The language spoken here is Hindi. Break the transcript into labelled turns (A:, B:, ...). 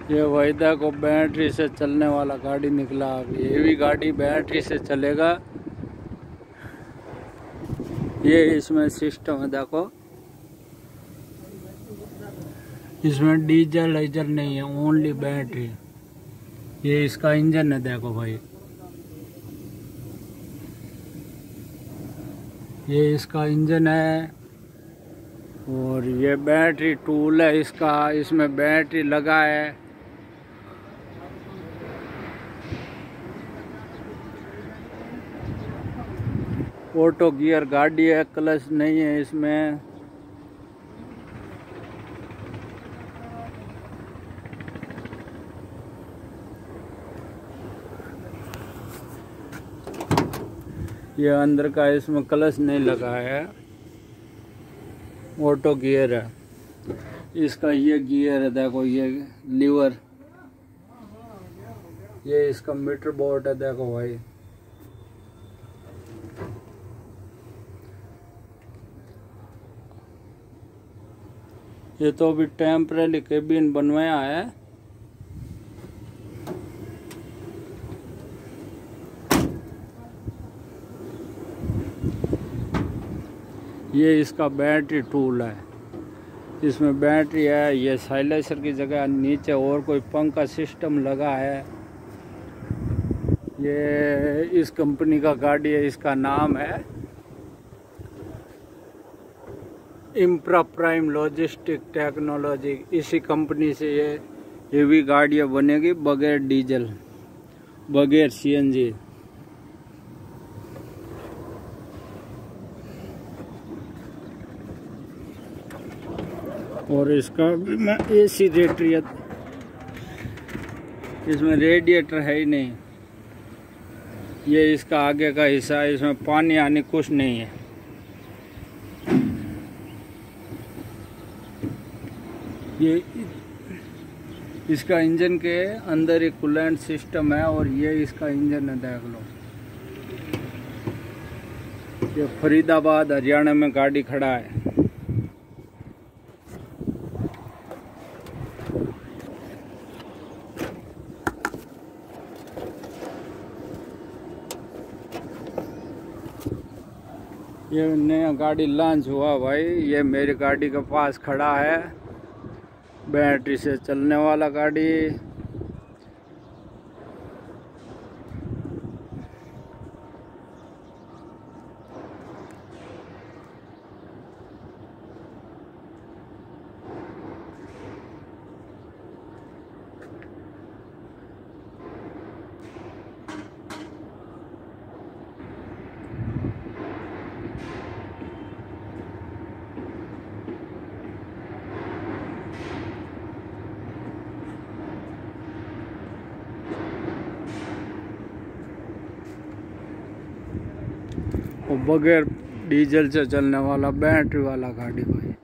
A: ये वहीदा को बैटरी से चलने वाला गाड़ी निकला। अब ये भी गाड़ी बैटरी से चलेगा। ये इसमें सिस्टम है, देखो इसमें डीजल डीजल नहीं है, ओनली बैटरी। ये इसका इंजन है, देखो भाई, ये इसका इंजन है। और ये बैटरी टूल है इसका, इसमें बैटरी लगा है। ऑटो गियर गाड़ी है, क्लच नहीं है इसमें। ये अंदर का, इसमें क्लच नहीं लगा है, ऑटो गियर है इसका। ये गियर है, देखो ये लीवर, ये इसका मीटर बोर्ड है, देखो भाई। ये तो अभी टेम्परेरी केबिन बनवाया है। ये इसका बैटरी टूल है, इसमें बैटरी है। ये साइलेंसर की जगह नीचे और कोई पंख का सिस्टम लगा है। ये इस कंपनी का गाड़ी है, इसका नाम है इम्प्रा प्राइम लॉजिस्टिक टेक्नोलॉजी। इसी कंपनी से ये भी गाड़ियाँ बनेगी बगैर डीजल, बगैर सीएनजी। और इसका एसी रेडिएटर, इसमें रेडिएटर है ही नहीं। ये इसका आगे का हिस्सा है, इसमें पानी आने कुछ नहीं है। ये इसका इंजन के अंदर एक कूलेंट सिस्टम है। और ये इसका इंजन है, देख लो। ये फरीदाबाद हरियाणा में गाड़ी खड़ा है। ये नया गाड़ी लॉन्च हुआ भाई, ये मेरी गाड़ी के पास खड़ा है, बैटरी से चलने वाला गाड़ी। और बगैर डीजल से चलने वाला बैटरी वाला गाड़ी भाई।